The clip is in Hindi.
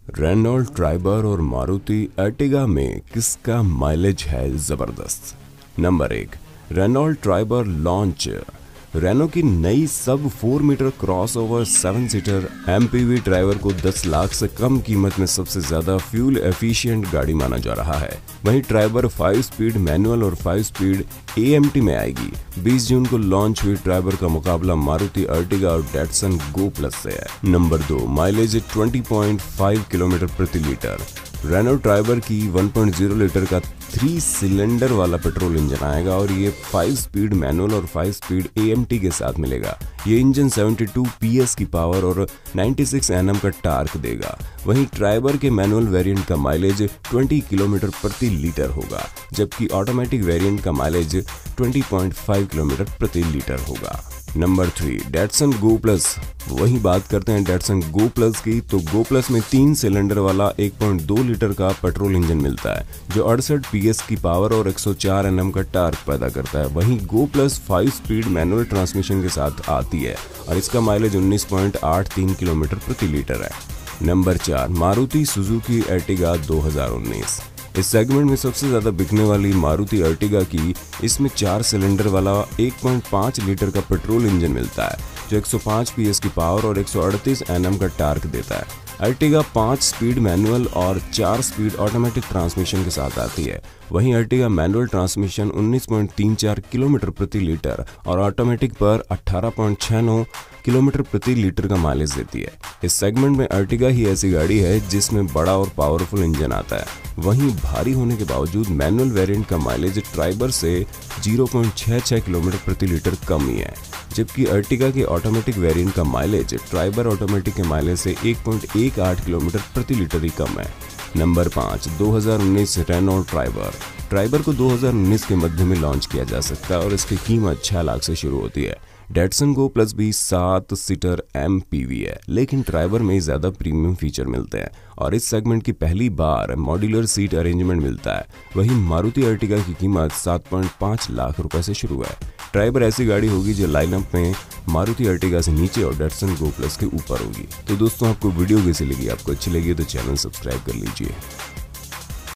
रेनॉल्ट ट्राइबर और मारुति अर्टिगा में किसका माइलेज है जबरदस्त। Number 1, Renault Triber launch. Renault की नई sub 4 metre crossover 7 seater MPV Triber को 10 लाख से कम कीमत में सबसे ज्यादा फ्यूल एफिशिएंट गाड़ी माना जा रहा है। वहीं ट्राइबर 5 स्पीड मैनुअल और 5 स्पीड AMT में आएगी। 20 जून को लॉन्च हुई ट्राइबर का मुकाबला मारुति अर्टिगा और डेटसन गो प्लस से है। नंबर 2, माइलेज 20.5 किलोमीटर प्रति लीटर। रेनो ट्राइबर की 1.0 लीटर का 3 सिलेंडर वाला पेट्रोल इंजन आएगा और ये 5 स्पीड मैनुअल और 5 स्पीड AMT के साथ मिलेगा। ये इंजन 72 PS की पावर और 96 Nm का टार्क देगा। वहीं ट्राइबर के मैनुअल वेरिएंट का माइलेज 20 किलोमीटर प्रति लीटर होगा, जबकि ऑटोमेटिक वेरिएंट का माइलेज 20.5 किलोमीटर प्रति लीटर होगा। Number 3, Datsun go plus. वहीं बात करते हैं डेटसन गो प्लस की, तो गो प्लस में 3 सिलेंडर वाला 1.2 लीटर का पेट्रोल इंजन मिलता है जो 68 PS की पावर और 104 Nm का टार्क पैदा करता है। वहीं go plus 5 speed manual transmission के साथ आती है और इसका माइलेज 19.83 किलोमीटर प्रति लीटर है। Number 4, Maruti Suzuki Ertiga 2019। इस सेगमेंट में सबसे ज्यादा बिकने वाली मारुति अर्टिगा की इसमें 4 सिलेंडर वाला 1.5 लीटर का पेट्रोल इंजन मिलता है जो 105 PS की पावर और 138 Nm का टार्क देता है। अर्टिगा 5 स्पीड मैनुअल और 4 स्पीड ऑटोमेटिक ट्रांसमिशन के साथ आती है। वहीं अर्टिगा मैनुअल ट्रांसमिशन 19.34 किलोमीटर प्रति लीटर और ऑटोमेटिक पर 18.69 किलोमीटर प्रति लीटर का माइलेज देती है। इस सेगमेंट में अर्टिगा ही ऐसी गाड़ी है जिसमें बड़ा और पावरफुल इंजन आता है। वहीं भारी होने के बावजूद मैनुअल वेरिएंट का माइलेज ट्राइबर से 0.66 किलोमीटर प्रति लीटर कम ही है, जबकि अर्टिगा के ऑटोमेटिक वेरिएंट का माइलेज ट्राइबर ऑटोमेटिक के माइलेज से 1.18 किलोमीटर प्रति लीटर ही कम है। Number 5, 2019 Renault Triber. ट्राइबर को 2019 के मध्य में लॉन्च किया जा सकता है और इसकी कीमत 6 लाख से शुरू होती है। डेटसन गो प्लस भी 7 सीटर MPV है, लेकिन ट्राइबर में ज्यादा प्रीमियम फीचर मिलते हैं और इस सेगमेंट की पहली बार मॉड्यूलर सीट अरेंजमेंट मिलता है। वहीं मारुति अर्टिगा की कीमत 7.5 लाख रुपए से शुरू है। ट्राइबर ऐसी गाड़ी होगी जो लाइनअप में मारुति अर्टिगा से नीचे और डेटसन गो प्लस के ऊपर होगी। तो दोस्तों, आपको वीडियो कैसी लगी? आपको अच्छी लगी तो चैनल सब्सक्राइब कर लीजिए।